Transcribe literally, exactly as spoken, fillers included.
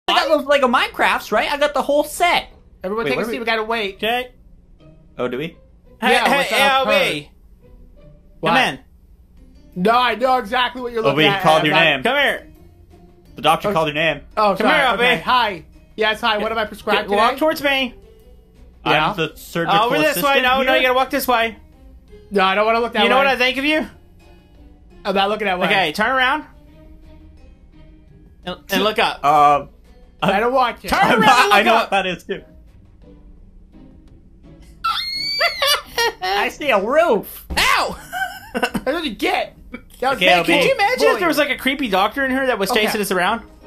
I got those Lego Minecrafts, right? I got the whole set. Everyone Wait, take a what seat. are we- We gotta wait. Okay. Oh, do we? Hey, Yeah, hey, what's up, L Kurt? B. What? Come in. No, I know exactly what you're Oh, looking we at. called and your I'm name. Come here. The doctor Oh. called your name. not- Oh, Come sorry. here, okay. Albie. Hi. Yes, hi. What am I prescribed Walk today? towards me. Yeah. I'm the surgical Over this assistant way. No, no, here. you gotta walk this way. No, I don't want to look that You way. know what I think of you? I'm not looking that way. Okay, turn around. And, and look up. Um, I don't want you. Turn I'm around not- and I look know up. what that is too. I see a roof. Ow! That's what you get. That was Okay, bad I'll be- Could you imagine if bullying. there was like a creepy doctor in here that was Okay. chasing us around?